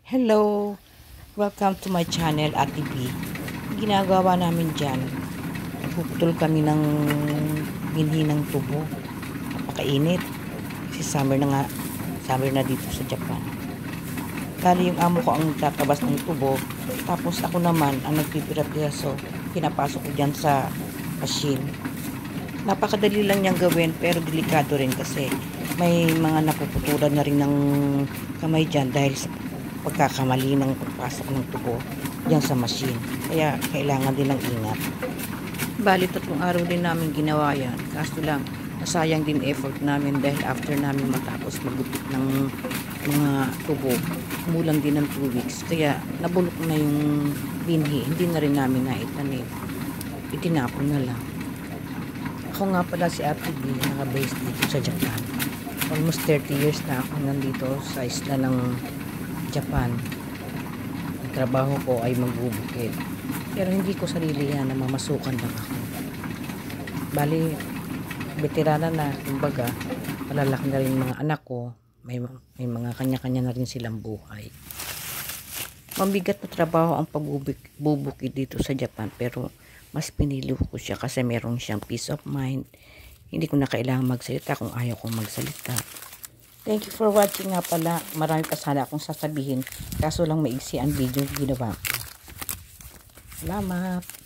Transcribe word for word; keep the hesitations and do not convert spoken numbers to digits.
Hello! Welcome to my channel, Ate B. Ginagawa namin dyan, nagpuputol kami ng binhi ng tubo. Napakainit. Kasi summer na nga, summer na dito sa Japan. Kali yung amo ko ang tatabas ng tubo, tapos ako naman ang nagpipira-piraso, pinapasok ko dyan sa machine. Napakadali lang niyang gawin, pero delikado rin kasi may mga napuputulan na rin ng kamay dyan dahil sa pagkakamali ng pagpasok ng tubo dyan sa machine. Kaya kailangan din ng ingat. Bali, tatlong araw din namin ginawa yan. Kaso lang, nasayang din effort namin dahil after namin matapos magupit ng mga tubo, kumulang din ng two weeks. Kaya nabulok na yung binhi. Hindi na rin namin naitanim. Itinapon na lang. Ako nga pala si Ate B, naka-base dito sa Japan. Almost thirty years na ako nandito sa isla ng Japan. Ang trabaho ko ay magbubukid. Pero hindi ko sarili yan na mamasukan lang ako. Bali, veterana na, kumbaga, malalaki na rin mga anak ko. May, may mga kanya-kanya na rin silang buhay. Mabigat na trabaho ang pagbubukid dito sa Japan, pero mas pinili ko siya kasi meron siyang peace of mind. Hindi ko na kailangan magsalita kung ayaw kong magsalita. Thank you for watching nga pala. Marami pa sana akong sasabihin. Kaso lang maigsi ang video ginawa ko. Salamat!